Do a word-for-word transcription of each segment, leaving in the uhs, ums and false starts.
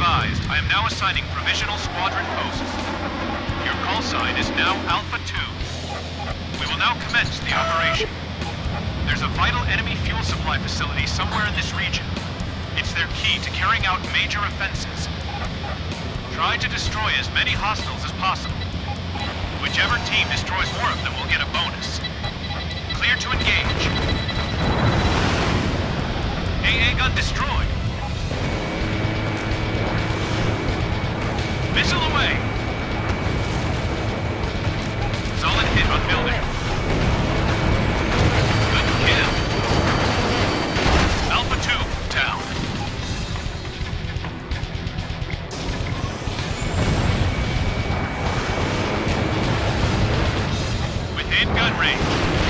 advised, I am now assigning provisional squadron posts. Your call sign is now Alpha two. We will now commence the operation. There's a vital enemy fuel supply facility somewhere in this region. It's their key to carrying out major offenses. Try to destroy as many hostiles as possible. Whichever team destroys more of them will get a bonus. Clear to engage. A A gun destroyed. Missile away. Solid hit on building. Good kill. Alpha two, down. Within gun range.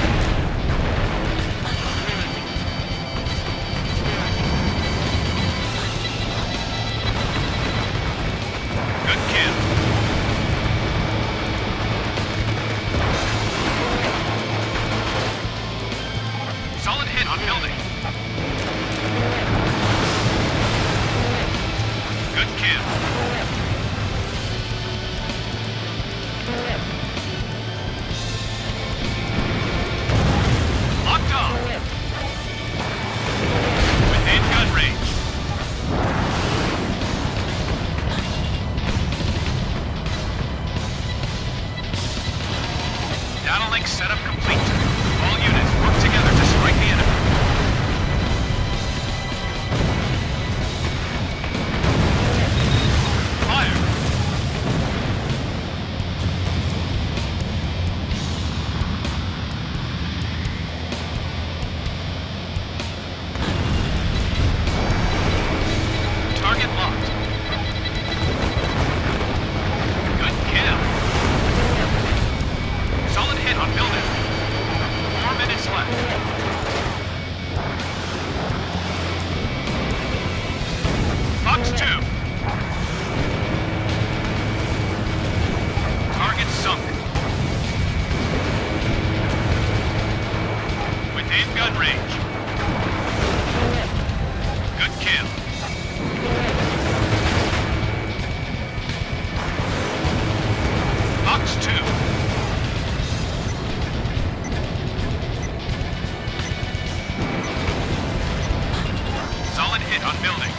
Setup complete. All units work together to strike the enemy. Fire! Target locked. Good kill. Solid hit on building. Four minutes left. Fox two. Target sunk. Within gun range. Good kill. Fox two. Hit on building.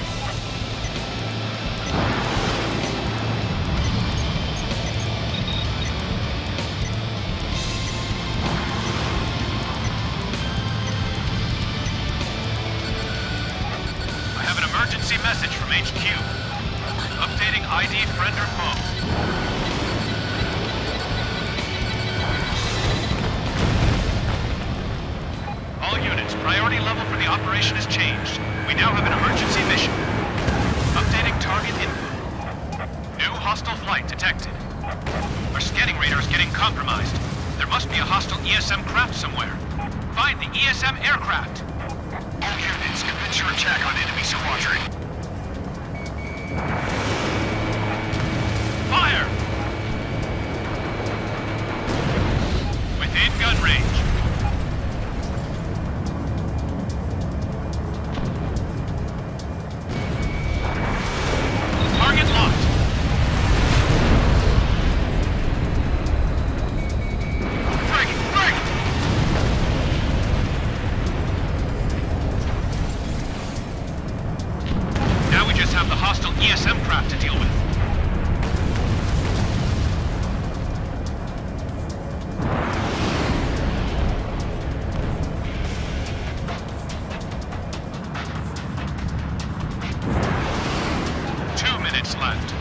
I have an emergency message from H Q. Updating I D friend or foe. All units, priority level for the operation has changed. We now have an emergency mission. Updating target info. New hostile flight detected. Our scanning radar is getting compromised. There must be a hostile E S M craft somewhere. Find the E S M aircraft. All units, commence your attack on enemy squadron. Fire! Within gun range. Have the hostile E S M craft to deal with. Two minutes left.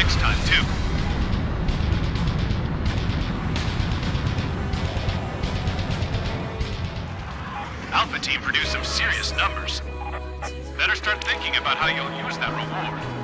next time, too. Alpha Team produced some serious numbers. Better start thinking about how you'll use that reward.